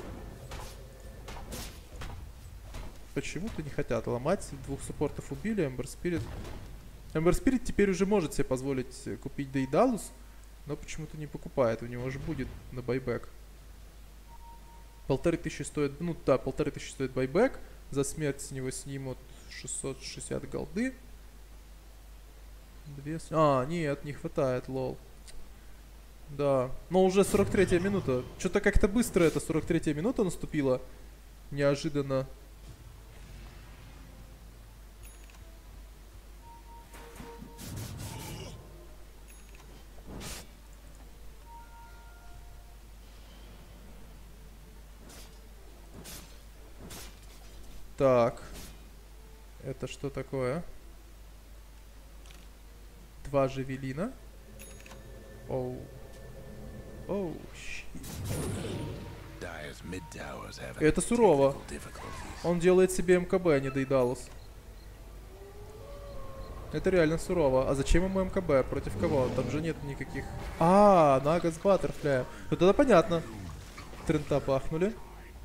Почему-то не хотят ломать. Двух суппортов убили, Эмбер Спирит. Эмбер Спирит теперь уже может себе позволить купить Дейдалус, но почему-то не покупает. У него же будет на байбек. 1500 стоит... Ну да, 1500 стоит байбек. За смерть с него снимут 660 голды. А, нет, не хватает, лол. Да, но уже 43-я минута. Что-то как-то быстро эта 43-я минута наступила. Неожиданно. Так. Это что такое? 2 Жевелина. Оу. Оу, щит. Это сурово. Он делает себе МКБ, а не Дейдалус. Это реально сурово. А зачем ему МКБ? Против кого? Там же нет никаких... А, Нага с Баттерфляем. Ну тогда понятно. Трента бахнули.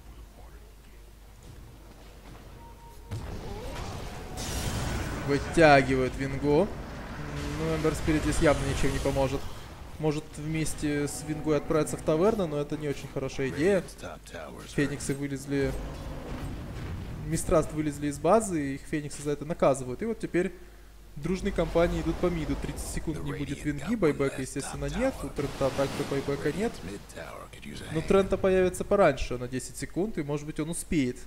Вытягивает Вингу. Ну, Эмбер Спирит здесь явно ничем не поможет. Может вместе с Вингой отправиться в таверну, но это не очень хорошая идея. Фениксы вылезли... Мистраст вылезли из базы, и их Фениксы за это наказывают. И вот теперь дружные компании идут по миду. 30 секунд не будет Винги, байбека, естественно, нет. У Трента также байбека нет. Но Трента появится пораньше, на 10 секунд, и может быть он успеет.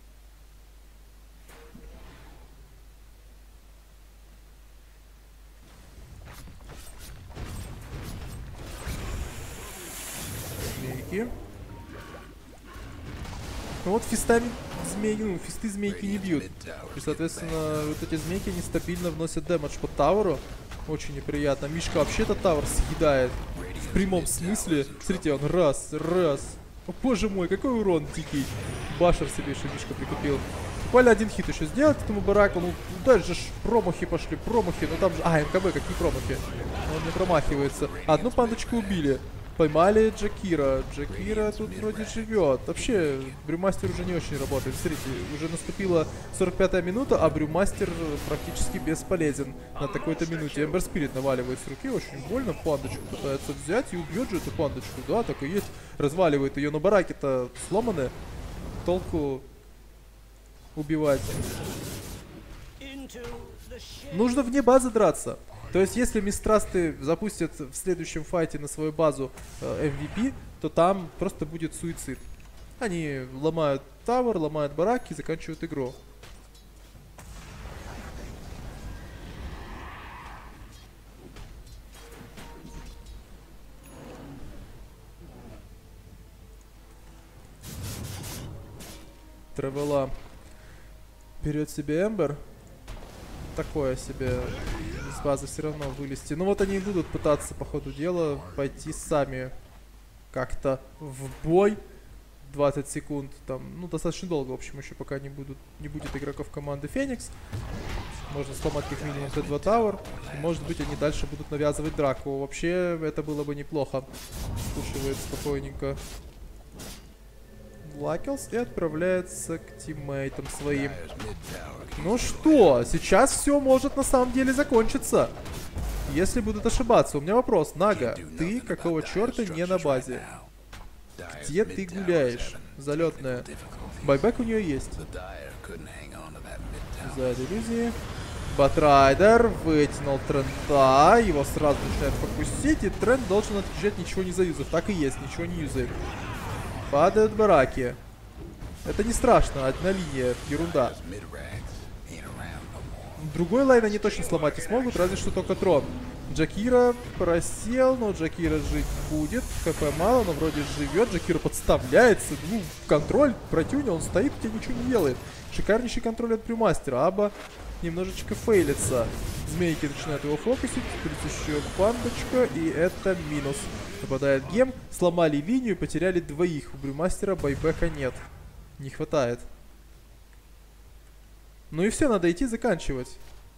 Ну вот фистами змеи, ну, фисты змейки не бьют. И, соответственно, вот эти змейки нестабильно вносят дэмэдж по таверу. Очень неприятно. Мишка вообще-то тавер съедает. В прямом смысле. Смотрите, он раз. О, боже мой, какой урон дикий. Башер себе еще Мишка прикупил. Буквально один хит еще сделать этому бараку. Ну, дальше ж промахи пошли, промахи. Ну там же... А, МКБ, какие промахи? Он не промахивается. Одну пандочку убили. Поймали Джакира. Джакира тут вроде живет. Вообще, Брюмастер уже не очень работает. Смотрите, уже наступила 45-я минута, а Брюмастер практически бесполезен на такой-то минуте. Эмбер Спирит наваливает с руки, очень больно. Пандочку пытается взять и убьет же эту пандочку. Да, так и есть. Разваливает ее, но бараки-то сломаны. Толку убивать. Нужно вне базы драться. То есть, если Мистрасты запустят в следующем файте на свою базу MVP, то там просто будет суицид. Они ломают тавер, ломают бараки и заканчивают игру. Тревела берет себе Эмбер. Такое себе с базы все равно вылезти. Ну вот они будут пытаться по ходу дела пойти сами как-то в бой. 20 секунд там, ну достаточно долго, в общем, еще пока не будет игроков команды Феникс. Можно сломать как минимум Т2 Тауэр. И, может быть, они дальше будут навязывать драку. Вообще, это было бы неплохо. Спушивает спокойненько Лакелс и отправляется к тиммейтам своим. Ну что, сейчас все может на самом деле закончиться. Если будут ошибаться. У меня вопрос. Нага, ты какого черта не на базе? Где ты гуляешь? Залетная. Байбек у нее есть. За иллюзии. Батрайдер вытянул Трента. Его сразу начинает фокусить. И Трент должен отъезжать, ничего не заюзав. Так и есть, ничего не юзает. Падают бараки. Это не страшно, одна линия, ерунда. Другой лайн они точно сломать не смогут, разве что только трон. Джакира просел, но Джакира жить будет. ХП мало, но вроде живет. Джакира подставляется. Ну, контроль протюнил, он стоит, тебе ничего не делает. Шикарнейший контроль от Брюмастера. Аба немножечко фейлится. Змейки начинают его фокусить. Плюс еще пандочка, и это минус. Попадает гем. Сломали линию, потеряли двоих. У Брюмастера байбека нет. Не хватает. Ну и все, надо идти заканчивать.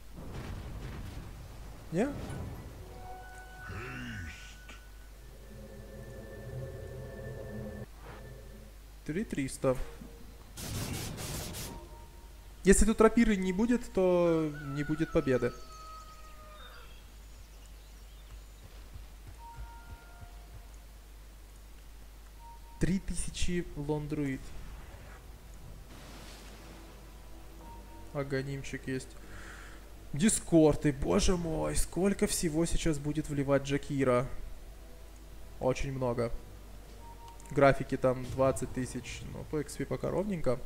Не? $300. Если тут рапиры не будет, то не будет победы. $3000 лондруид. Аганимчик есть. Дискорды, боже мой, сколько всего сейчас будет вливать Джакира. Очень много. Графики там 20 тысяч, но по XP пока ровненько.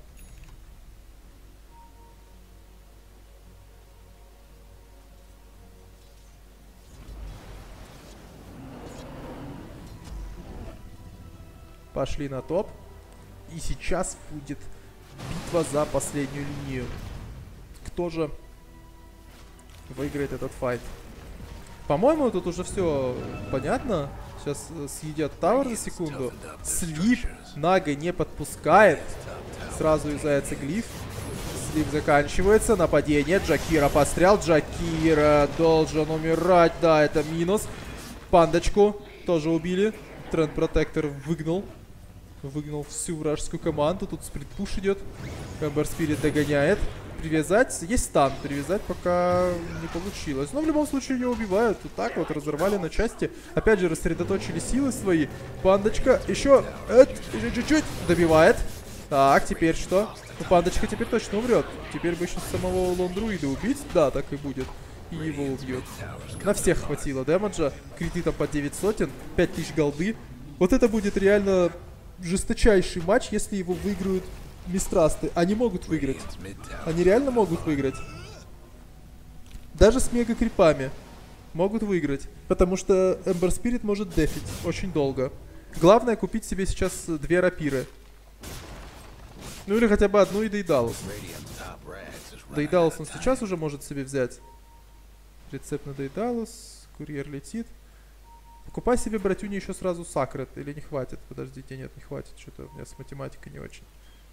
Пошли на топ. И сейчас будет битва за последнюю линию. Кто же выиграет этот файт? По-моему, тут уже все понятно. Сейчас съедят тавер за секунду. Слип. Нага не подпускает. Сразу юзается глиф. Слип заканчивается. Нападение. Джакира подстрял. Джакира должен умирать. Да, это минус. Пандочку тоже убили. Тренд Протектор выгнал. Выгнал всю вражескую команду. Тут сплитпуш идет. Эмбер Спирит догоняет. Привязать. Есть стан. Привязать пока не получилось. Но в любом случае ее убивают. Вот так вот разорвали на части. Опять же рассредоточили силы свои. Пандочка еще чуть-чуть добивает. Так, теперь что? Ну, Пандочка теперь точно умрет. Теперь бы еще самого Лондруида убить. Да, так и будет. И его убьет. На всех хватило дэмэджа. Криты там по 900. 5000 голды. Вот это будет реально жесточайший матч, если его выиграют Мистрасты. Они могут выиграть. Они реально могут выиграть. Даже с мега-крипами могут выиграть. Потому что Эмбер Спирит может дефить очень долго. Главное купить себе сейчас 2 рапиры. Ну или хотя бы одну и Дейдалус. Дейдалус он сейчас уже может себе взять. Рецепт на Дейдалус. Курьер летит. Покупай себе, братюни, еще сразу Сакрет. Или не хватит? Подождите, нет, не хватит. Что-то у меня с математикой не очень.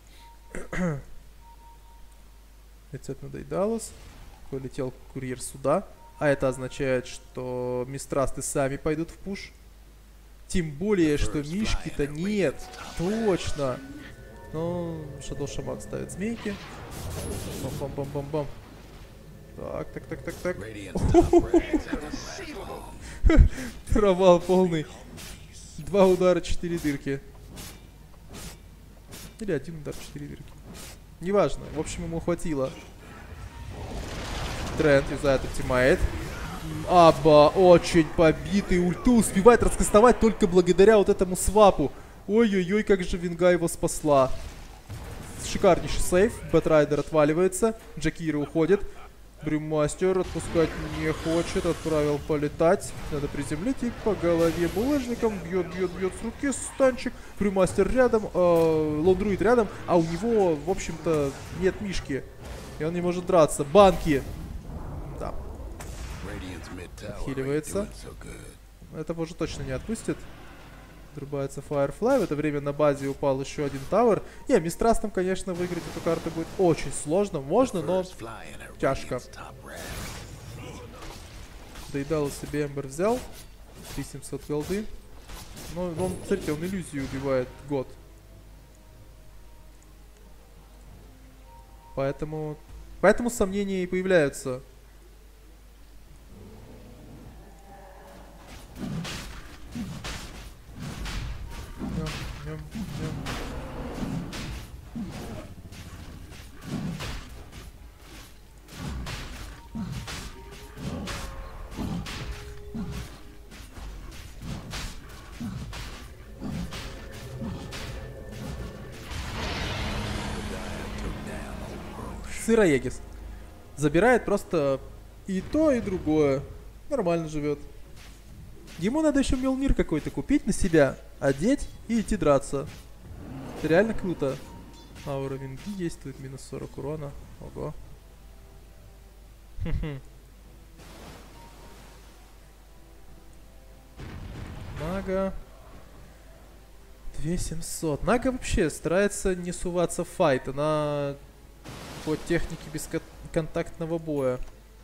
Рецепт на Дейдалус. Полетел курьер сюда. А это означает, что Мистрасты сами пойдут в пуш. Тем более, что Мишки-то нет. Точно. Ну, Shadow Shaman ставит змейки. Бам-бам-бам-бам-бам. Так. Провал полный. 2 удара, 4 дырки. Или 1 удар, 4 дырки. Неважно. В общем, ему хватило. Тренд юзает ультимейт. Аба очень побитый. Ульту успевает раскастовать только благодаря вот этому свапу. Ой-ой-ой, как же Винга его спасла. Шикарнейший сейф. Бэтрайдер отваливается. Джакира уходит. Брюмастер отпускать не хочет. Отправил полетать. Надо приземлить и по голове булыжником. Бьет с руки станчик. Брюмастер рядом. Лондруид рядом. А у него, в общем-то, нет Мишки. И он не может драться. Банки. Да. Отхиливается. Этого уже точно не отпустит. Отрубается Firefly. В это время на базе упал еще один тавер. Не, Мистрастом, конечно, выиграть эту карту будет очень сложно. Можно, но тяжко. Дейдалус себе Эмбер взял. 3700 голды. Но он, смотрите, он иллюзию убивает год. Поэтому сомнения и появляются. Сыроегис. Забирает просто и то, и другое. Нормально живет. Ему надо еще Милмир какой-то купить на себя, одеть и идти драться. Это реально круто. Аура Винги действует, минус 40 урона. Ого. Нага. 2700. Нага вообще старается не суваться в файт. Она по технике бесконтактного боя.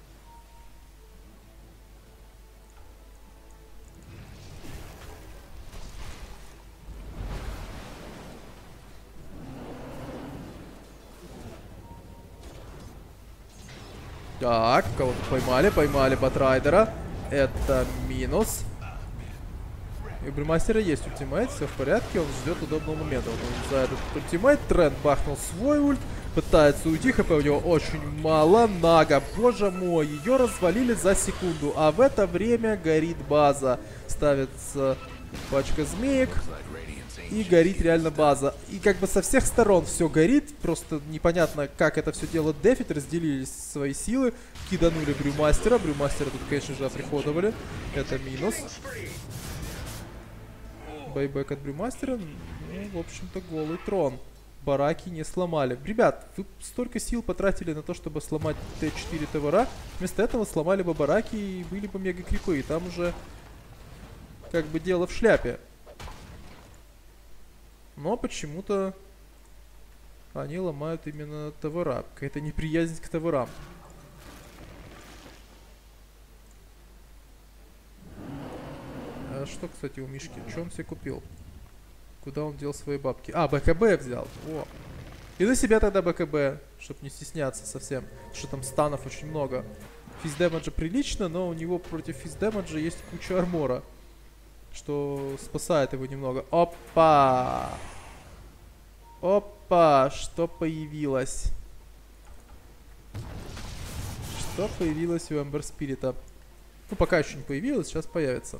Так, кого-то поймали Батрайдера. Это минус. И у Брюмастера есть ультимейт, все в порядке, он ждет удобного момента. Он за этот ультимейт, Тренд бахнул свой ульт. Пытается уйти, хп у него очень мало. Нага, боже мой, ее развалили за секунду. А в это время горит база. Ставится пачка змеек. И горит реально база. И как бы со всех сторон все горит. Просто непонятно, как это все дело дефит. Разделились свои силы. Киданули Брюмастера. Брюмастера тут, конечно же, оприходовали. Это минус. Байбек от Брюмастера. Ну, в общем-то, голый трон. Бараки не сломали. Ребят, вы столько сил потратили на то, чтобы сломать Т4 ТВР. Вместо этого сломали бы бараки и были бы мега крипы. И там уже как бы дело в шляпе. Но почему-то они ломают именно ТВР. Какая-то неприязнь к ТВРам. А что, кстати, у Мишки? Что он себе купил? Куда он дел свои бабки? А, БКБ взял. О. И на себя тогда БКБ, чтобы не стесняться совсем. Потому что там станов очень много. Физдэмэджа прилично, но у него против физдэмэджа есть куча армора. Что спасает его немного. Опа! Опа! Что появилось? Что появилось у Эмбер Спирита? Ну, пока еще не появилось, сейчас появится.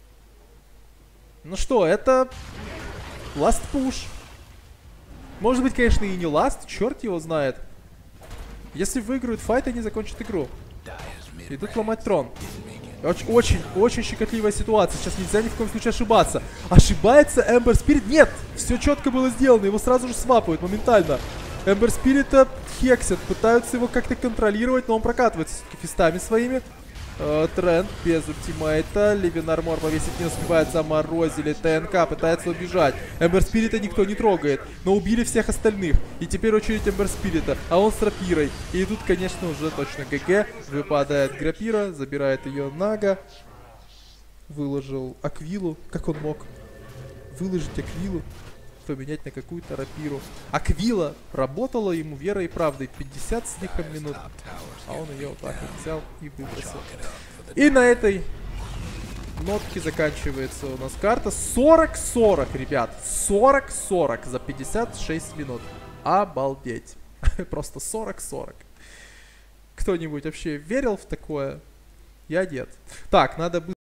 Ну что, это... Last push. Может быть, конечно, и не last, черт его знает. Если выиграют файт, они закончат игру. Идут ломать трон. Очень щекотливая ситуация. Сейчас нельзя ни в коем случае ошибаться. Ошибается Эмбер Спирит? Нет! Все четко было сделано. Его сразу же свапают моментально. Эмбер Спирита хексят. Пытаются его как-то контролировать, но он прокатывается все-таки фистами своими. Тренд без ультимейта. Ливен Армор повесить не успевает. Заморозили. ТНК пытается убежать. Эмбер Спирита никто не трогает. Но убили всех остальных. И теперь очередь Эмбер Спирита. А он с рапирой. И тут, конечно, уже точно ГГ. Выпадает Грапира. Забирает ее Нага. Выложил Аквилу. Как он мог выложить Аквилу? Поменять на какую-то рапиру. Аквила работала ему верой и правдой 50 с лихом минут. А он ее вот так вот взял и выбросил. И на этой нотке заканчивается у нас карта. 40-40, ребят. 40-40 за 56 минут. Обалдеть. Просто 40-40. Кто-нибудь вообще верил в такое? Я нет. Так, надо быстро...